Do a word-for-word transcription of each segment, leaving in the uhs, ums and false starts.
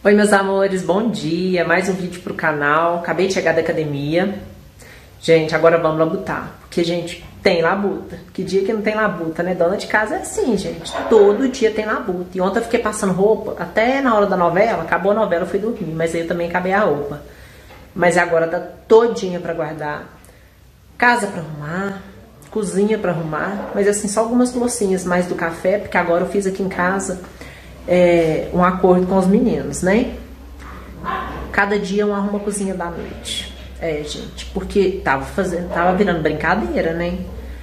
Oi meus amores, bom dia, mais um vídeo pro canal. Acabei de chegar da academia. Gente, agora vamos labutar, porque gente, tem labuta. Que dia que não tem labuta, né? Dona de casa é assim, gente, todo dia tem labuta. E ontem eu fiquei passando roupa, até na hora da novela, acabou a novela, eu fui dormir, mas aí eu também acabei a roupa. Mas agora tá todinha pra guardar, casa pra arrumar, cozinha pra arrumar, mas assim, só algumas loucinhas mais do café, porque agora eu fiz aqui em casa É, um acordo com os meninos, né? Cada dia um arruma a cozinha da noite. É, gente, porque tava fazendo, tava virando brincadeira, né?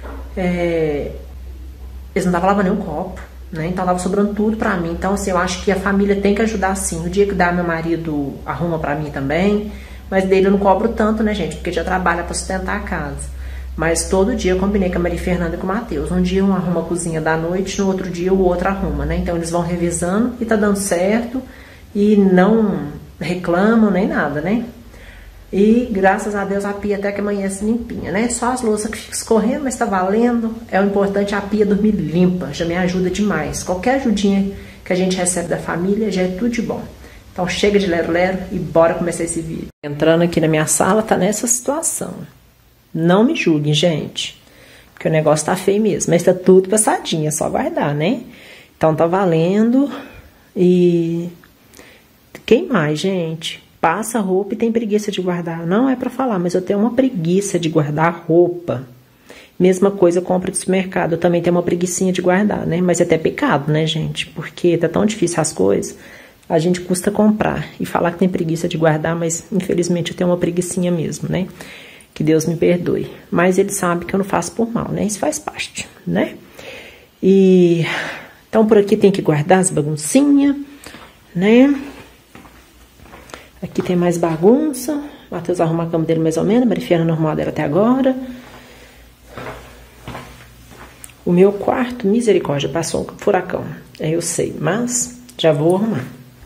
É, eles não estavam lavando nenhum copo, né? Então tava sobrando tudo pra mim. Então, assim, eu acho que a família tem que ajudar sim. O dia que dá, meu marido arruma pra mim também. Mas dele eu não cobro tanto, né, gente? Porque já trabalha pra sustentar a casa. Mas todo dia eu combinei com a Maria Fernanda e com o Matheus. Um dia um arruma a cozinha da noite, no outro dia o outro arruma, né? Então eles vão revisando e tá dando certo. E não reclamam nem nada, né? E graças a Deus a pia até que amanhece limpinha, né? Só as louças que ficam escorrendo, mas tá valendo. É o importante a pia dormir limpa, já me ajuda demais. Qualquer ajudinha que a gente recebe da família já é tudo de bom. Então chega de lero-lero e bora começar esse vídeo. Entrando aqui na minha sala, tá nessa situação. Não me julguem, gente, porque o negócio tá feio mesmo, mas tá tudo passadinho, é só guardar, né? Então tá valendo. E quem mais, gente? Passa roupa e tem preguiça de guardar. Não é pra falar, mas eu tenho uma preguiça de guardar roupa. Mesma coisa, compra do supermercado, eu também tenho uma preguicinha de guardar, né? Mas é até pecado, né, gente? Porque tá tão difícil as coisas, a gente custa comprar e falar que tem preguiça de guardar, mas infelizmente eu tenho uma preguicinha mesmo, né? Que Deus me perdoe. Mas ele sabe que eu não faço por mal, né? Isso faz parte, né? E então por aqui tem que guardar as baguncinhas, né? Aqui tem mais bagunça. O Matheus arruma a cama dele mais ou menos. A Maria Fernanda arrumou a dela até agora. O meu quarto, misericórdia, passou um furacão. É, eu sei, mas já vou arrumar.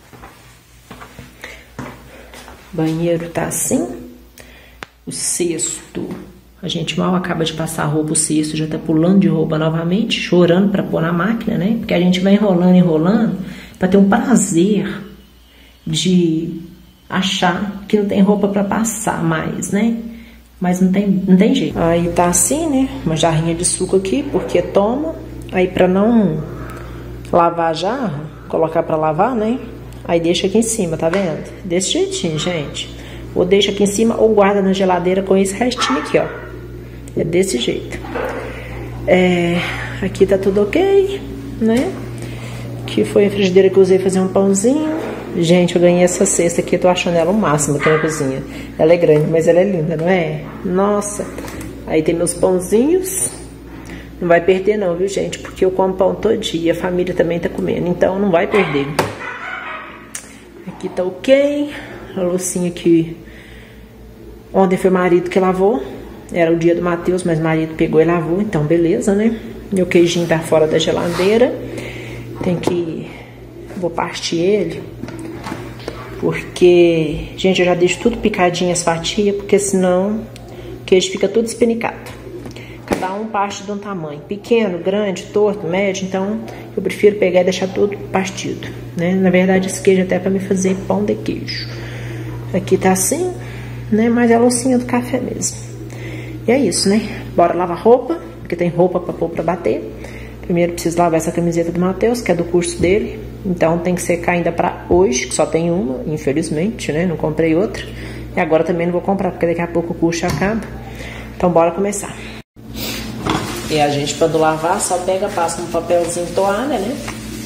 O banheiro tá assim. O cesto, a gente mal acaba de passar a roupa, o cesto já tá pulando de roupa novamente, chorando pra pôr na máquina, né? Porque a gente vai enrolando, enrolando, pra ter um prazer de achar que não tem roupa pra passar mais, né? Mas não tem, não tem jeito. Aí tá assim, né? Uma jarrinha de suco aqui, porque toma. Aí pra não lavar a jarra, colocar pra lavar, né? Aí deixa aqui em cima, tá vendo? Desse jeitinho, gente. Ou deixa aqui em cima ou guarda na geladeira com esse restinho aqui, ó. É desse jeito. É, aqui tá tudo ok, né? Aqui foi a frigideira que eu usei fazer um pãozinho. Gente, eu ganhei essa cesta aqui, eu tô achando ela o máximo aqui na cozinha. Ela é grande, mas ela é linda, não é? Nossa. Aí tem meus pãozinhos. Não vai perder não, viu, gente? Porque eu como pão todo dia, a família também tá comendo, então não vai perder. Aqui tá ok. A loucinha aqui. Ontem foi o marido que lavou. Era o dia do Matheus, mas o marido pegou e lavou. Então, beleza, né? Meu queijinho tá fora da geladeira. Tem que... Vou partir ele. Porque... Gente, eu já deixo tudo picadinho as fatias. Porque senão o queijo fica tudo espenicado. Cada um parte de um tamanho. Pequeno, grande, torto, médio. Então, eu prefiro pegar e deixar tudo partido, né? Na verdade, esse queijo até é pra me fazer pão de queijo. Aqui tá assim, né? Mas é a loucinha do café mesmo. E é isso, né? Bora lavar roupa, porque tem roupa pra pôr pra bater. Primeiro preciso lavar essa camiseta do Matheus, que é do curso dele. Então tem que secar ainda pra hoje, que só tem uma, infelizmente, né? Não comprei outra. E agora também não vou comprar, porque daqui a pouco o curso acaba. Então bora começar. E a gente, quando lavar, só pega, passa um papelzinho toalha, né?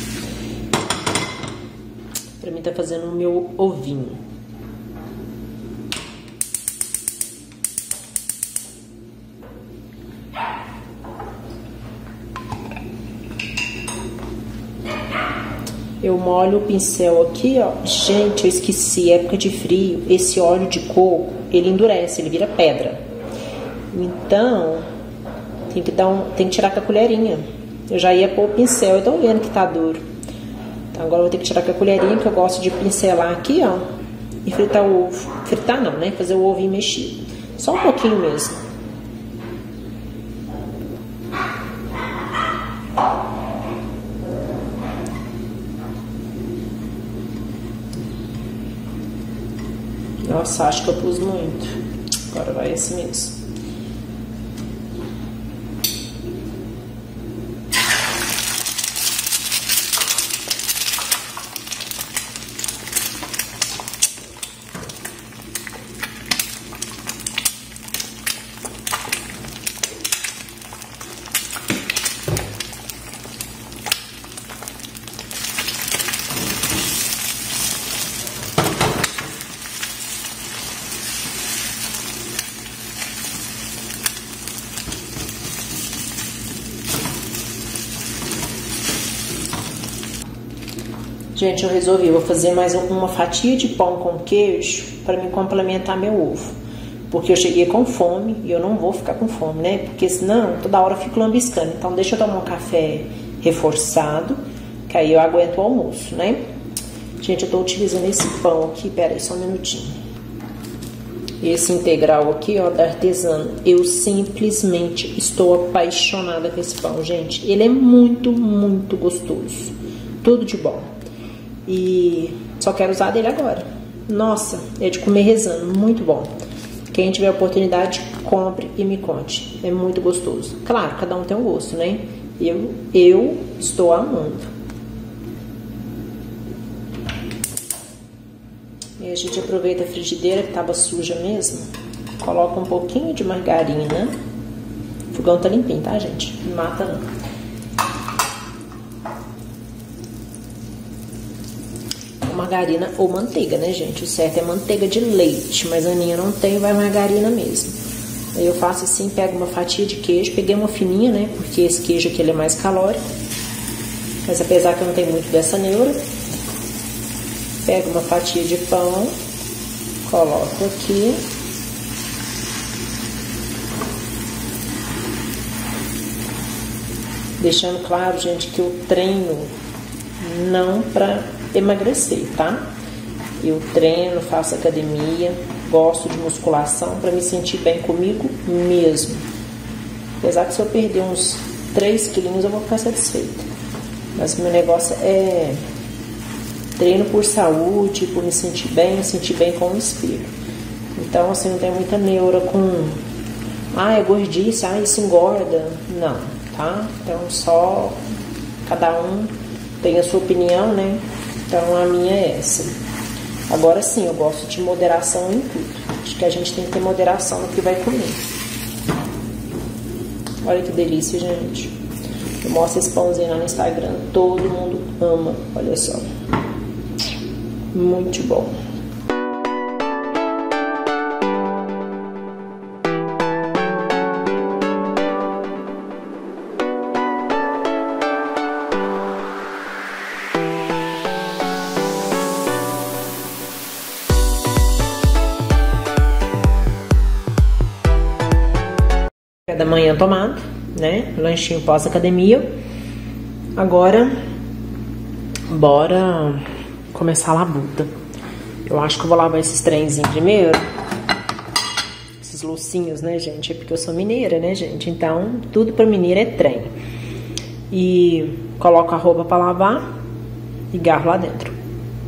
Pra mim tá fazendo o meu ovinho. Eu molho o pincel aqui, ó. Gente, eu esqueci, época de frio, esse óleo de coco, ele endurece, ele vira pedra. Então, tem que dar um, tem que tirar com a colherinha. Eu já ia pôr o pincel, eu tô vendo que tá duro. Então agora eu vou ter que tirar com a colherinha, que eu gosto de pincelar aqui, ó. E fritar o ovo. Fritar não, né? Fazer o ovinho mexido. Só um pouquinho mesmo. Nossa, acho que eu pus muito. Agora vai esse mesmo. Gente, eu resolvi, vou fazer mais uma fatia de pão com queijo para me complementar meu ovo. Porque eu cheguei com fome e eu não vou ficar com fome, né? Porque senão toda hora eu fico lambiscando. Então deixa eu tomar um café reforçado, que aí eu aguento o almoço, né? Gente, eu tô utilizando esse pão aqui, pera aí só um minutinho. Esse integral aqui, ó, da Artesano. Eu simplesmente estou apaixonada com esse pão, gente. Ele é muito, muito gostoso. Tudo de bom. E só quero usar dele agora. Nossa, é de comer rezando, muito bom. Quem tiver oportunidade, compre e me conte. É muito gostoso. Claro, cada um tem um gosto, né? Eu, eu estou amando. E a gente aproveita a frigideira que estava suja mesmo. Coloca um pouquinho de margarina. O fogão tá limpinho, tá, gente? Não mata não. Margarina ou manteiga, né, gente? O certo é manteiga de leite, mas a minha não tem, vai margarina mesmo. Aí eu faço assim, pego uma fatia de queijo, peguei uma fininha, né, porque esse queijo aqui ele é mais calórico, mas apesar que eu não tenho muito dessa neura, pego uma fatia de pão, coloco aqui, deixando claro, gente, que eu treino não pra emagrecer, tá? Eu treino, faço academia, gosto de musculação para me sentir bem comigo mesmo. Apesar que se eu perder uns três quilinhos eu vou ficar satisfeita. Mas meu negócio é treino por saúde, por me sentir bem, me sentir bem com o espelho. Então, assim, não tem muita neura com ah, é gordice, ah, isso engorda. Não, tá? Então, só cada um tem a sua opinião, né? Então a minha é essa. Agora sim, eu gosto de moderação em tudo. Acho que a gente tem que ter moderação no que vai comer. Olha que delícia, gente. Eu mostro esse pãozinho lá no Instagram. Todo mundo ama. Olha só. Muito bom. Da manhã tomado, né? Lanchinho pós-academia. Agora, bora começar a labuta. Eu acho que eu vou lavar esses trenzinhos primeiro. Esses loucinhos, né, gente? É porque eu sou mineira, né, gente? Então, tudo pra mineira é trem. E coloco a roupa pra lavar e garro lá dentro.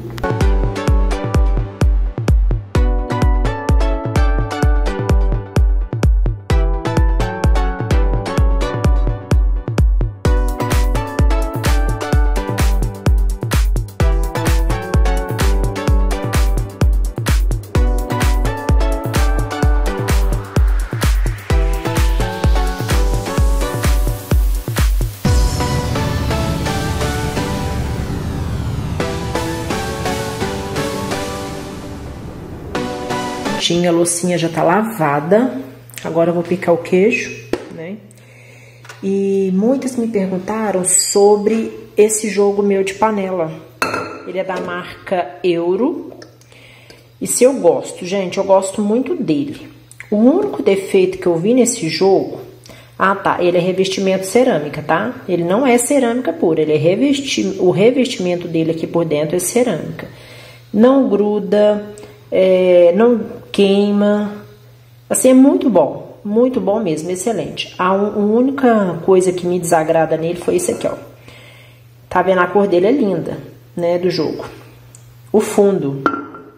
A loucinha já tá lavada. Agora eu vou picar o queijo, né? E muitas me perguntaram sobre esse jogo meu de panela. Ele é da marca Euro. E se eu gosto, gente, eu gosto muito dele. O único defeito que eu vi nesse jogo... Ah, tá, ele é revestimento cerâmica, tá? Ele não é cerâmica pura, ele é revesti... o revestimento dele aqui por dentro é cerâmica. Não gruda, é... não queima, assim, é muito bom, muito bom mesmo, excelente. A, un, a única coisa que me desagrada nele foi isso aqui, ó. Tá vendo? A cor dele é linda, né, do jogo. O fundo,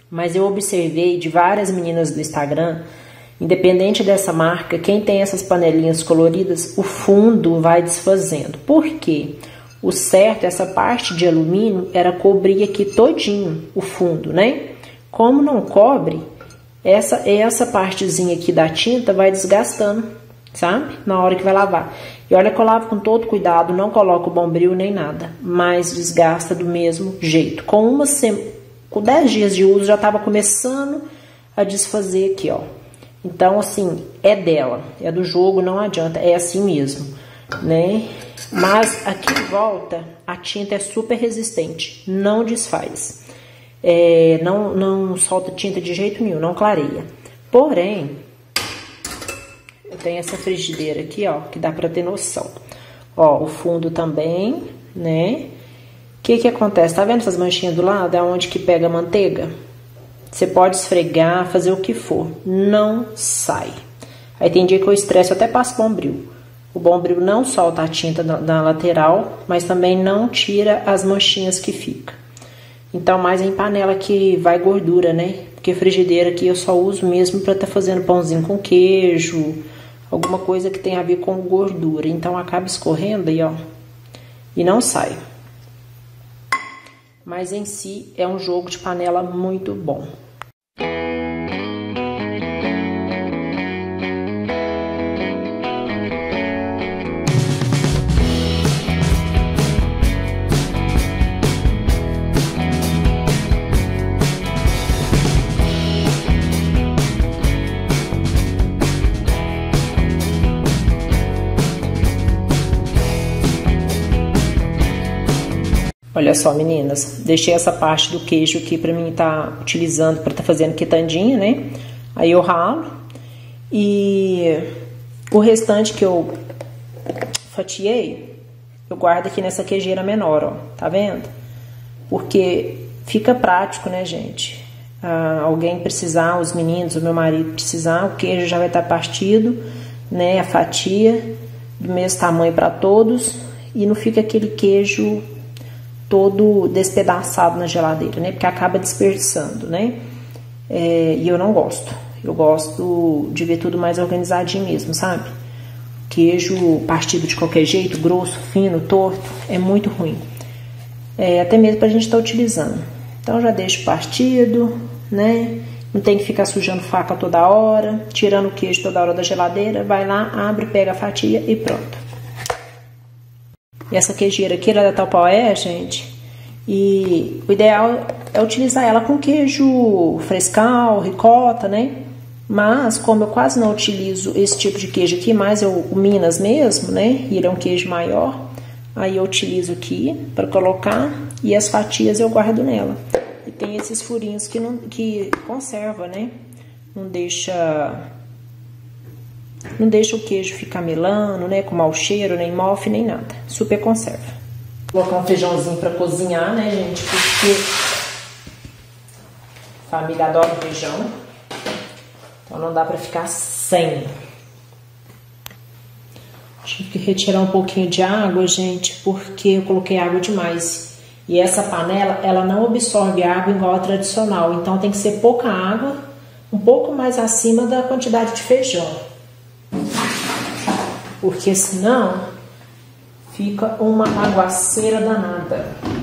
Mas eu observei de várias meninas do Instagram, independente dessa marca, quem tem essas panelinhas coloridas, o fundo vai desfazendo. Por quê? O certo, essa parte de alumínio, era cobrir aqui todinho o fundo, né? Como não cobre, essa, essa partezinha aqui da tinta vai desgastando, sabe? Na hora que vai lavar. E olha que eu lavo com todo cuidado, não coloco bombril nem nada, mas desgasta do mesmo jeito. Com uma semana... Com dez dias de uso já estava começando a desfazer aqui, ó. Então, assim, é dela, é do jogo, não adianta, é assim mesmo, né? Mas aqui em volta, a tinta é super resistente, não desfaz. É, não, não solta tinta de jeito nenhum, não clareia. Porém, eu tenho essa frigideira aqui, ó, que dá pra ter noção. Ó, o fundo também, né? O que que acontece? Tá vendo essas manchinhas do lado? É onde que pega a manteiga? Você pode esfregar, fazer o que for. Não sai. Aí tem dia que eu estresso, eu até passo bombril. O bombril não solta a tinta na, na lateral, mas também não tira as manchinhas que fica. Então, mais em panela que vai gordura, né? Porque frigideira aqui eu só uso mesmo pra estar tá fazendo pãozinho com queijo, alguma coisa que tenha a ver com gordura. Então, acaba escorrendo aí, ó. E não sai. Mas em si é um jogo de panela muito bom. Olha só, meninas, deixei essa parte do queijo aqui pra mim tá utilizando, pra tá fazendo quitandinha, né? Aí eu ralo e o restante que eu fatiei, eu guardo aqui nessa queijeira menor, ó, tá vendo? Porque fica prático, né, gente? Ah, alguém precisar, os meninos, o meu marido precisar, o queijo já vai estar partido, né? A fatia do mesmo tamanho pra todos e não fica aquele queijo todo despedaçado na geladeira, né? Porque acaba dispersando, né? É, e eu não gosto. Eu gosto de ver tudo mais organizadinho mesmo, sabe? Queijo partido de qualquer jeito, grosso, fino, torto, é muito ruim. É, até mesmo pra gente estar utilizando. Então já deixo partido, né? Não tem que ficar sujando faca toda hora, tirando o queijo toda hora da geladeira. Vai lá, abre, pega a fatia e pronto. E essa queijeira aqui, ela é da Tupperware, gente. E o ideal é utilizar ela com queijo frescal, ricota, né? Mas, como eu quase não utilizo esse tipo de queijo aqui, mais eu, o Minas mesmo, né? E ele é um queijo maior. Aí eu utilizo aqui para colocar e as fatias eu guardo nela. E tem esses furinhos que, não, que conserva, né? Não deixa... Não deixa o queijo ficar melando, né? Com mau cheiro, nem mofo, nem nada. Super conserva. Vou colocar um feijãozinho pra cozinhar, né, gente? Porque a família adora feijão. Então não dá pra ficar sem. Tive que retirar um pouquinho de água, gente, porque eu coloquei água demais. E essa panela, ela não absorve água igual a tradicional. Então tem que ser pouca água, um pouco mais acima da quantidade de feijão. Porque senão fica uma aguaceira danada.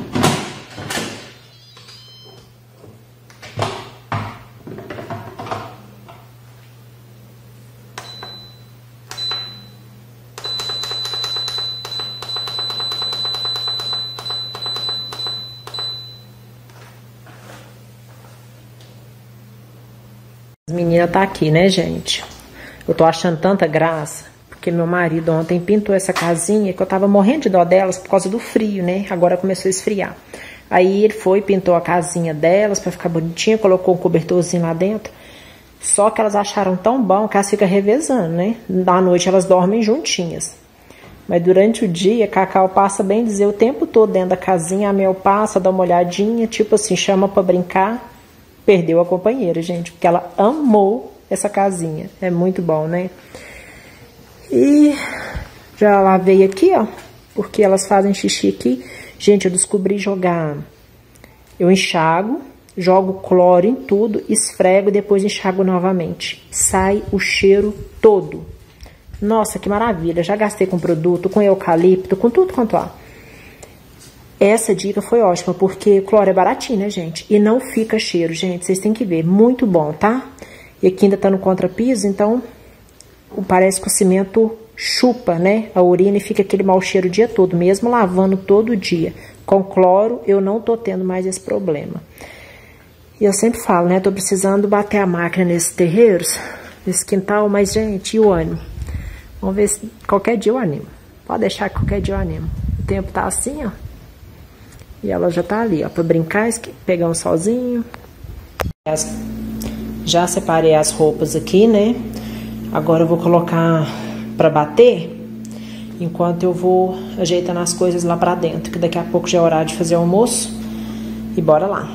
As meninas tá aqui, né, gente? Eu tô achando tanta graça. Porque meu marido ontem pintou essa casinha, que eu tava morrendo de dó delas por causa do frio, né? Agora começou a esfriar. Aí ele foi, pintou a casinha delas pra ficar bonitinha, colocou um cobertorzinho lá dentro. Só que elas acharam tão bom que elas ficam revezando, né? À noite elas dormem juntinhas. Mas durante o dia, Cacau passa, bem dizer, o tempo todo dentro da casinha. A Mel passa, dá uma olhadinha, tipo assim, chama pra brincar. Perdeu a companheira, gente, porque ela amou essa casinha. É muito bom, né? E já lavei aqui, ó, porque elas fazem xixi aqui. Gente, eu descobri jogar... Eu enxago, jogo cloro em tudo, esfrego e depois enxago novamente. Sai o cheiro todo. Nossa, que maravilha. Já gastei com produto, com eucalipto, com tudo quanto há. Essa dica foi ótima, porque cloro é baratinho, né, gente? E não fica cheiro, gente. Vocês têm que ver. Muito bom, tá? E aqui ainda tá no contrapiso, então parece que o cimento chupa, né? A urina e fica aquele mau cheiro o dia todo, mesmo lavando todo dia. Com cloro, eu não tô tendo mais esse problema. E eu sempre falo, né? Tô precisando bater a máquina nesses terreiros, nesse quintal, mas, gente, e o ânimo? Vamos ver se qualquer dia eu animo. Pode deixar que qualquer dia eu animo. O tempo tá assim, ó. E ela já tá ali, ó, pra brincar, pegar um solzinho. Já separei as roupas aqui, né? Agora eu vou colocar pra bater, enquanto eu vou ajeitando as coisas lá pra dentro, que daqui a pouco já é horário de fazer o almoço. E bora lá.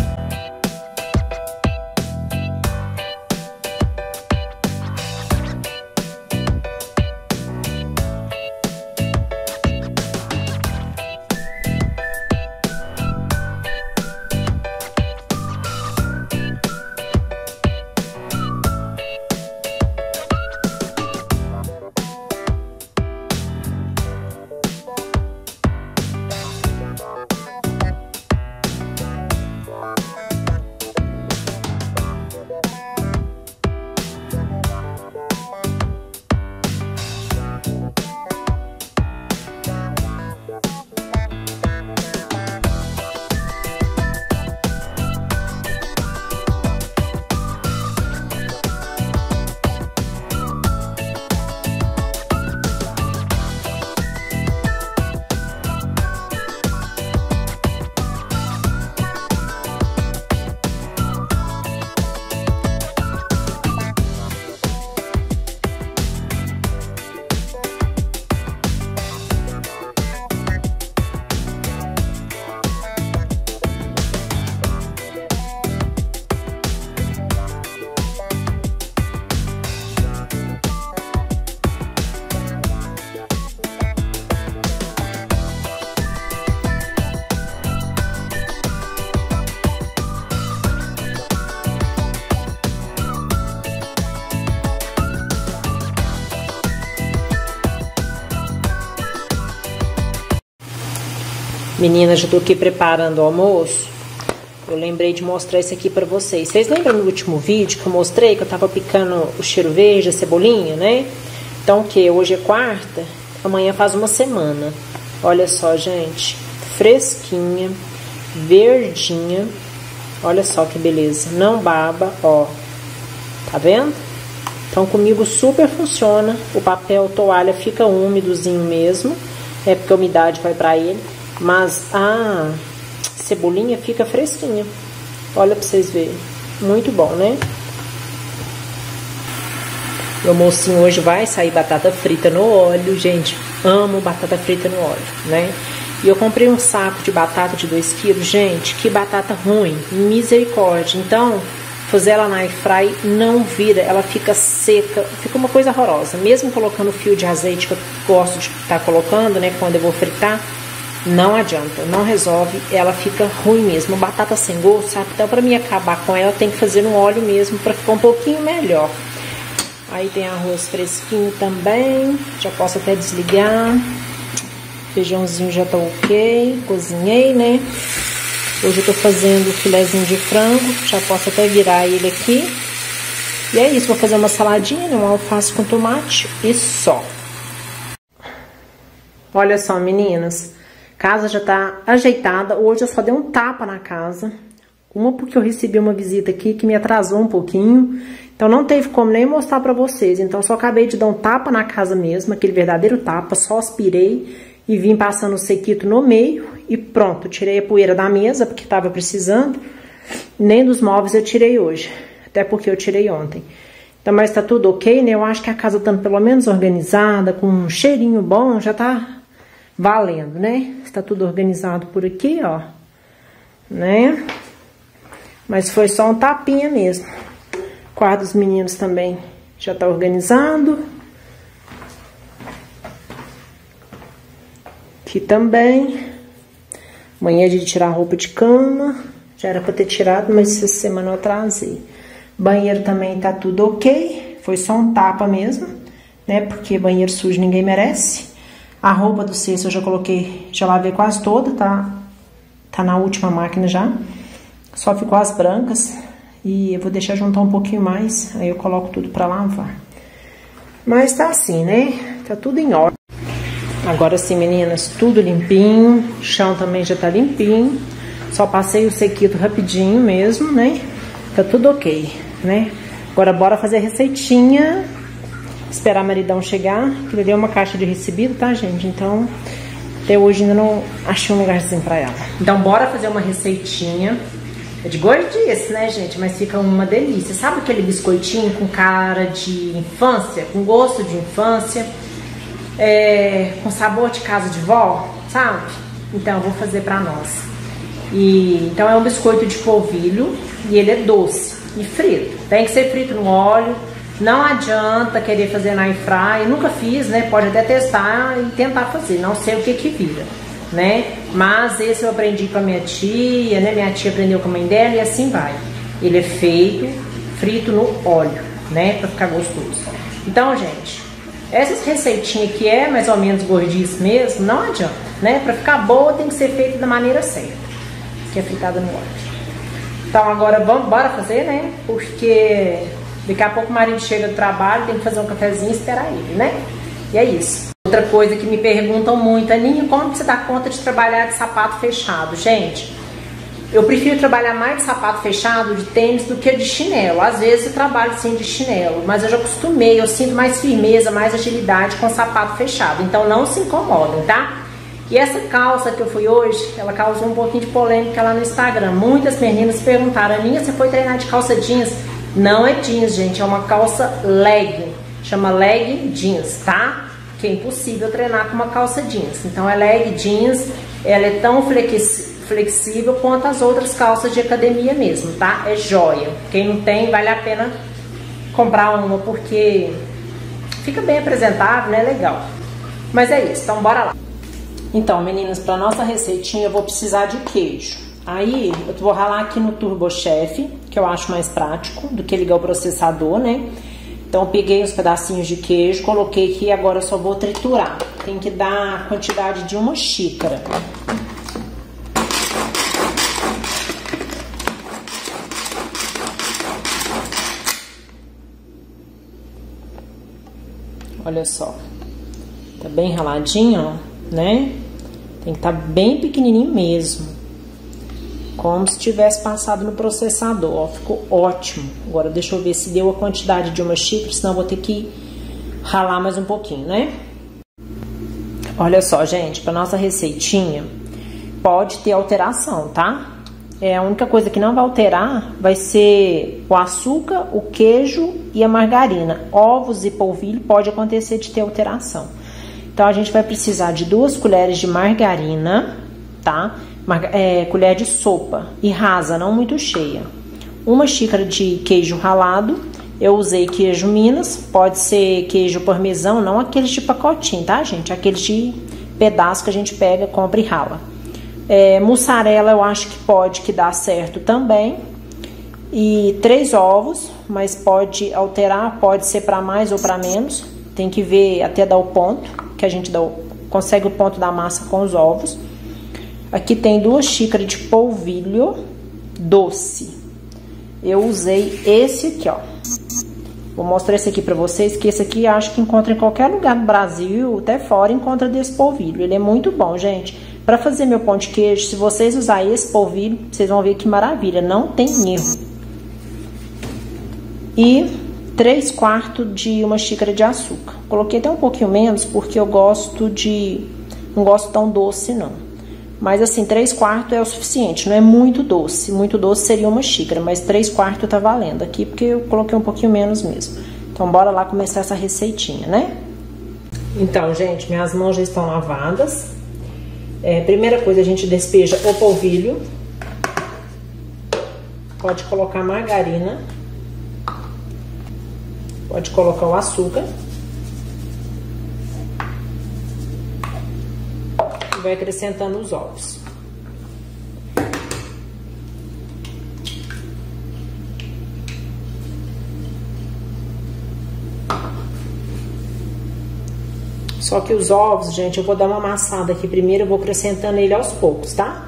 Meninas, já tô aqui preparando o almoço. Eu lembrei de mostrar isso aqui pra vocês. Vocês lembram no último vídeo que eu mostrei que eu tava picando o cheiro verde, a cebolinha, né? Então o que? Hoje é quarta, amanhã faz uma semana. Olha só, gente. Fresquinha, verdinha. Olha só que beleza. Não baba, ó. Tá vendo? Então comigo super funciona. O papel toalha fica úmidozinho mesmo. É porque a umidade vai pra ele. Mas a cebolinha fica fresquinha. Olha pra vocês verem. Muito bom, né? O almocinho hoje vai sair batata frita no óleo. Gente, amo batata frita no óleo, né? E eu comprei um saco de batata de dois quilos. Gente, que batata ruim. Misericórdia. Então, fazer ela na airfry não vira. Ela fica seca. Fica uma coisa horrorosa. Mesmo colocando fio de azeite que eu gosto de estar colocando, né? Quando eu vou fritar. Não adianta, não resolve, ela fica ruim mesmo, batata sem gosto, sabe? Então pra mim acabar com ela tem que fazer no óleo mesmo pra ficar um pouquinho melhor. Aí tem arroz fresquinho também, já posso até desligar. Feijãozinho já tá ok, cozinhei, né? Hoje eu tô fazendo filezinho de frango, já posso até virar ele aqui. E é isso, vou fazer uma saladinha, né? Uma alface com tomate e só. Olha só, meninas. Casa já tá ajeitada. Hoje eu só dei um tapa na casa. Uma porque eu recebi uma visita aqui que me atrasou um pouquinho. Então não teve como nem mostrar pra vocês. Então só acabei de dar um tapa na casa mesmo. Aquele verdadeiro tapa. Só aspirei e vim passando o sequito no meio. E pronto, tirei a poeira da mesa porque tava precisando. Nem dos móveis eu tirei hoje. Até porque eu tirei ontem. Então, mas tá tudo ok, né? Eu acho que a casa tá pelo menos organizada, com um cheirinho bom, já tá... valendo, né? Está tudo organizado por aqui, ó. Né? Mas foi só um tapinha mesmo. O quarto dos meninos também já tá organizado. Aqui também. Amanhã é de tirar roupa de cama. Já era pra ter tirado, mas essa semana eu atrasei. Banheiro também tá tudo ok. Foi só um tapa mesmo, né? Porque banheiro sujo ninguém merece. A roupa do cesto eu já coloquei, já lavei quase toda, tá? Tá na última máquina já. Só ficou as brancas. E eu vou deixar juntar um pouquinho mais, aí eu coloco tudo pra lavar. Mas tá assim, né? Tá tudo em ordem. Agora sim, meninas, tudo limpinho. O chão também já tá limpinho. Só passei o sequito rapidinho mesmo, né? Tá tudo ok, né? Agora bora fazer a receitinha. Esperar a maridão chegar. Que ele deu uma caixa de recebido, tá, gente? Então, até hoje ainda não achei um lugarzinho pra ela. Então, bora fazer uma receitinha. É de gordice, né, gente? Mas fica uma delícia. Sabe aquele biscoitinho com cara de infância? Com gosto de infância? É, com sabor de casa de vó, sabe? Então, eu vou fazer pra nós. E, então, é um biscoito de polvilho. E ele é doce e frito. Tem que ser frito no óleo. Não adianta querer fazer na air fry. Nunca fiz, né? Pode até testar e tentar fazer. Não sei o que que vira, né? Mas esse eu aprendi com a minha tia, né? Minha tia aprendeu com a mãe dela e assim vai. Ele é feito, frito no óleo, né? Pra ficar gostoso. Então, gente, essas receitinhas que é mais ou menos gordice mesmo, não adianta, né? Pra ficar boa tem que ser feita da maneira certa, que é fritada no óleo. Então agora vamos, bora fazer, né? Porque daqui a pouco o marido chega do trabalho, tem que fazer um cafezinho e esperar ele, né? E é isso. Outra coisa que me perguntam muito, Aninha, como você dá conta de trabalhar de sapato fechado? Gente, eu prefiro trabalhar mais de sapato fechado, de tênis, do que de chinelo. Às vezes eu trabalho sim de chinelo, mas eu já acostumei, eu sinto mais firmeza, mais agilidade com sapato fechado. Então não se incomodem, tá? E essa calça que eu fui hoje, ela causou um pouquinho de polêmica lá no Instagram. Muitas meninas perguntaram, Aninha, você foi treinar de calça jeans? Não é jeans, gente, é uma calça legging. Chama legging jeans, tá? Que é impossível treinar com uma calça jeans. Então é leg jeans, ela é tão flexível quanto as outras calças de academia mesmo, tá? É joia. Quem não tem, vale a pena comprar uma, porque fica bem apresentável, né? Legal. Mas é isso, então bora lá. Então, meninas, para nossa receitinha eu vou precisar de queijo. Aí eu vou ralar aqui no Turbo Chef, que eu acho mais prático do que ligar o processador, né? Então eu peguei os pedacinhos de queijo, coloquei aqui e agora eu só vou triturar. Tem que dar a quantidade de uma xícara. Olha só. Tá bem raladinho, ó, né? Tem que estar bem pequenininho mesmo. Como se tivesse passado no processador, ó. Ficou ótimo. Agora deixa eu ver se deu a quantidade de uma xícara, senão eu vou ter que ralar mais um pouquinho, né? Olha só, gente, para nossa receitinha pode ter alteração, tá? É, a única coisa que não vai alterar vai ser o açúcar, o queijo e a margarina. Ovos e polvilho pode acontecer de ter alteração. Então, a gente vai precisar de duas colheres de margarina, tá? É, colher de sopa e rasa, não muito cheia. Uma xícara de queijo ralado. Eu usei queijo Minas, pode ser queijo parmesão, não aqueles de pacotinho, tá, gente? Aqueles de pedaço que a gente pega, compra e rala. É, mussarela eu acho que pode que dá certo também. E três ovos, mas pode alterar, pode ser para mais ou para menos. Tem que ver até dar o ponto, que a gente dá o, consegue o ponto da massa com os ovos. Aqui tem duas xícaras de polvilho doce. Eu usei esse aqui, ó. Vou mostrar esse aqui pra vocês, que esse aqui acho que encontra em qualquer lugar do Brasil, até fora, encontra desse polvilho. Ele é muito bom, gente. Pra fazer meu pão de queijo, se vocês usarem esse polvilho, vocês vão ver que maravilha, não tem erro. E três quartos de uma xícara de açúcar. Coloquei até um pouquinho menos, porque eu gosto de... não gosto tão doce, não. Mas assim, três quartos é o suficiente, não é muito doce. Muito doce seria uma xícara, mas três quartos tá valendo aqui, porque eu coloquei um pouquinho menos mesmo. Então, bora lá começar essa receitinha, né? Então, gente, minhas mãos já estão lavadas. É, primeira coisa, a gente despeja o polvilho. Pode colocar margarina. Pode colocar o açúcar. Vai acrescentando os ovos. Só que os ovos, gente, eu vou dar uma amassada aqui primeiro, eu vou acrescentando ele aos poucos, tá?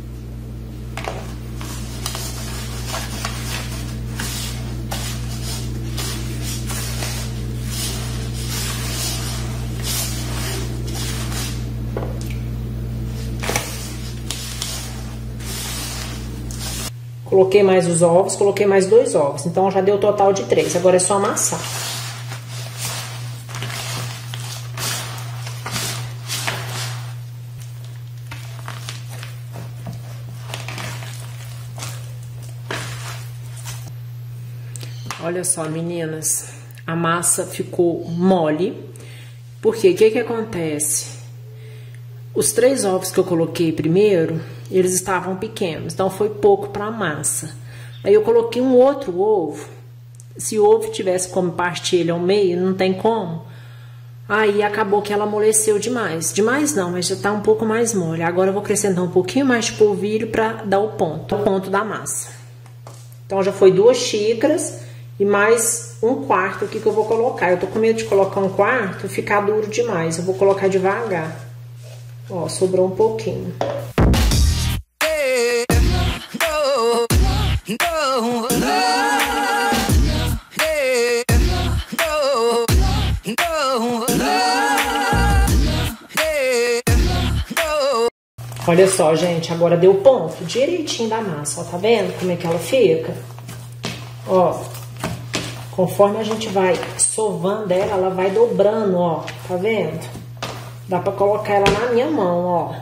Coloquei mais os ovos, coloquei mais dois ovos. Então, já deu o total de três. Agora é só amassar. Olha só, meninas. A massa ficou mole. Porque o que que acontece? Os três ovos que eu coloquei primeiro, eles estavam pequenos, então foi pouco para a massa. Aí eu coloquei um outro ovo. Se o ovo tivesse como partir ele ao meio, não tem como. Aí acabou que ela amoleceu demais. Demais não, mas já tá um pouco mais mole. Agora eu vou acrescentar um pouquinho mais de polvilho para dar o ponto, o ponto da massa. Então já foi duas xícaras e mais um quarto aqui que eu vou colocar. Eu tô com medo de colocar um quarto e ficar duro demais. Eu vou colocar devagar. Ó, sobrou um pouquinho. Olha só, gente, agora deu ponto direitinho da massa, ó, tá vendo como é que ela fica? Ó, conforme a gente vai sovando ela, ela vai dobrando, ó, tá vendo? Dá pra colocar ela na minha mão, ó.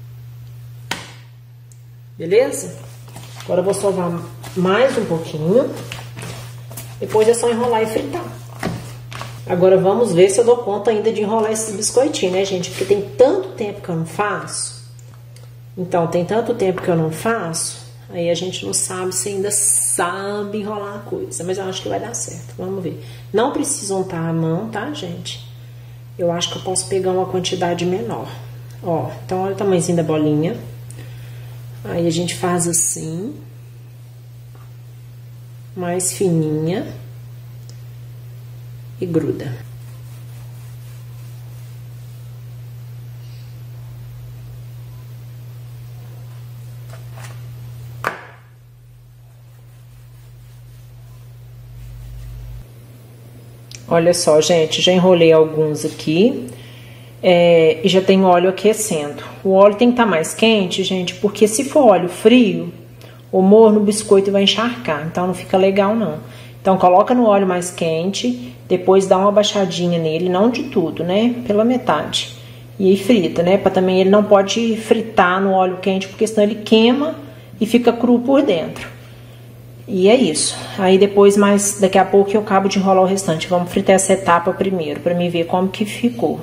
Beleza? Agora eu vou sovar mais um pouquinho. Depois é só enrolar e fritar. Agora vamos ver se eu dou conta ainda de enrolar esse biscoitinho, né, gente? Porque tem tanto tempo que eu não faço. Então, tem tanto tempo que eu não faço. Aí a gente não sabe se ainda sabe enrolar a coisa. Mas eu acho que vai dar certo. Vamos ver. Não precisa untar a mão, tá, gente? Eu acho que eu posso pegar uma quantidade menor. Ó, então olha o tamanhozinho da bolinha. Aí a gente faz assim. Mais fininha. E gruda. Olha só, gente, já enrolei alguns aqui. É, e já tem óleo aquecendo. O óleo tem que estar mais quente, gente, porque se for óleo frio, o morno, o biscoito vai encharcar, então não fica legal não. Então coloca no óleo mais quente, depois dá uma baixadinha nele, não de tudo, né, pela metade. E aí frita, né, para também ele não pode fritar no óleo quente, porque senão ele queima e fica cru por dentro. E é isso. Aí depois, mais daqui a pouco eu acabo de enrolar o restante. Vamos fritar essa etapa primeiro, para mim ver como que ficou.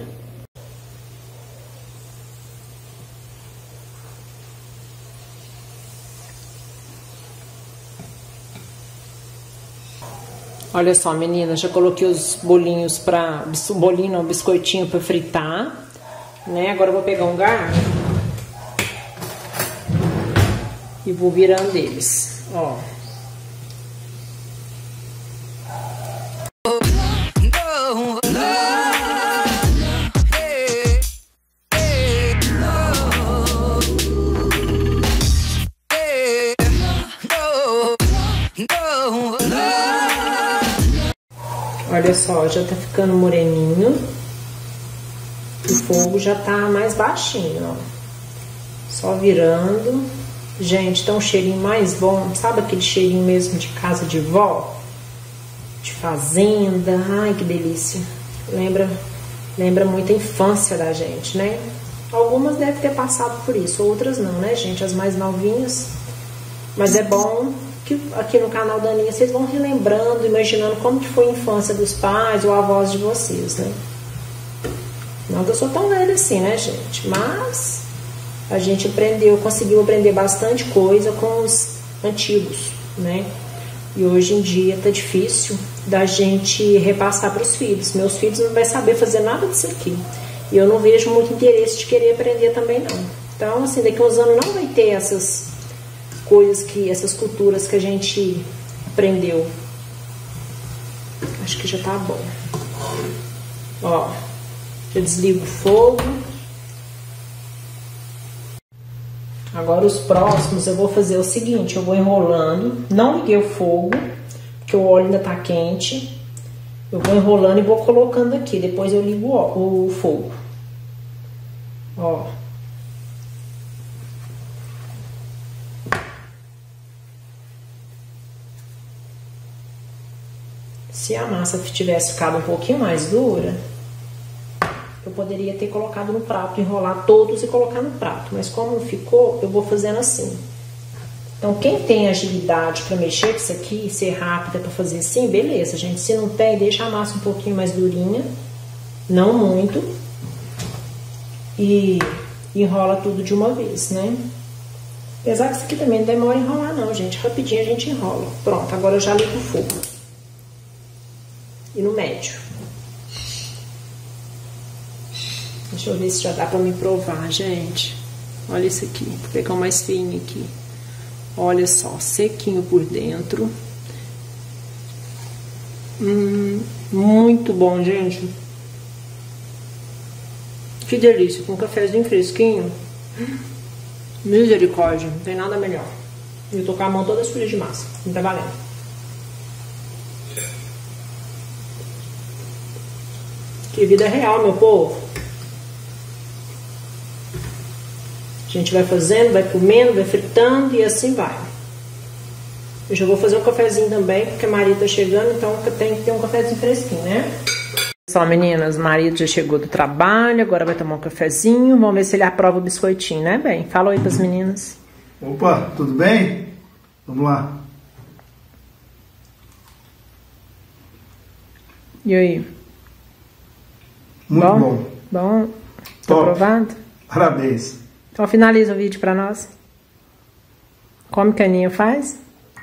Olha só, meninas, já coloquei os bolinhos para bolinho, não, biscoitinho para fritar, né? Agora eu vou pegar um garfo e vou virando eles, ó. Olha só, já tá ficando moreninho. O fogo já tá mais baixinho, ó. Só virando. Gente, tá um cheirinho mais bom. Sabe aquele cheirinho mesmo de casa de vó? De fazenda. Ai, que delícia. Lembra, lembra muito a infância da gente, né? Algumas devem ter passado por isso, outras não, né, gente? As mais novinhas. Mas é bom que aqui no canal da Aninha vocês vão relembrando, imaginando como que foi a infância dos pais ou avós de vocês, né? Não que eu sou tão velha assim, né, gente? Mas a gente aprendeu, conseguiu aprender bastante coisa com os antigos, né? E hoje em dia tá difícil da gente repassar para os filhos. Meus filhos não vão saber fazer nada disso aqui. E eu não vejo muito interesse de querer aprender também, não. Então, assim, daqui a uns anos não vai ter essas coisas que, essas culturas que a gente aprendeu. Acho que já tá bom. Ó, Eu desligo o fogo. Agora os próximos eu vou fazer o seguinte, eu vou enrolando, não liguei o fogo, porque o óleo ainda tá quente. Eu vou enrolando e vou colocando aqui, depois eu ligo o, o fogo. Ó. Se a massa tivesse ficado um pouquinho mais dura, eu poderia ter colocado no prato, enrolar todos e colocar no prato. Mas como ficou, eu vou fazendo assim. Então, quem tem agilidade para mexer com isso aqui, ser rápida para fazer assim, beleza, gente. Se não tem, deixa a massa um pouquinho mais durinha, não muito. E enrola tudo de uma vez, né? Apesar que isso aqui também não demora a enrolar não, gente. Rapidinho a gente enrola. Pronto, agora eu já ligo o fogo. E no médio. Deixa eu ver se já dá pra me provar, gente. Olha isso aqui. Vou pegar o mais fininho aqui. Olha só, sequinho por dentro. Hum, muito bom, gente. Que delícia, com um cafezinho fresquinho. Misericórdia, não tem nada melhor. Eu tô com a mão toda suja de massa. Não tá valendo. Que vida real, meu povo. A gente vai fazendo, vai comendo, vai fritando e assim vai. Eu já vou fazer um cafezinho também, porque a Maria tá chegando, então tem que ter um cafezinho fresquinho, né? Só, meninas, o marido já chegou do trabalho, agora vai tomar um cafezinho. Vamos ver se ele aprova o biscoitinho, né, bem? Fala oi pras meninas. Opa, tudo bem? Vamos lá. E aí? Muito bom. Bom? Bom? Tá Top. aprovado? Parabéns. Então finaliza o vídeo pra nós. Como que a Aninha faz?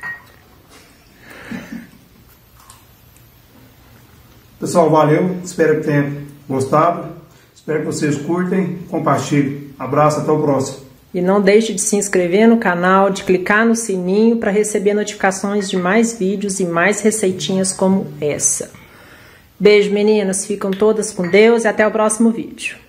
Pessoal, valeu. Espero que tenham gostado. Espero que vocês curtem, compartilhem. Abraço, até o próximo. E não deixe de se inscrever no canal, de clicar no sininho para receber notificações de mais vídeos e mais receitinhas como essa. Beijo, meninas. Ficam todas com Deus e até o próximo vídeo.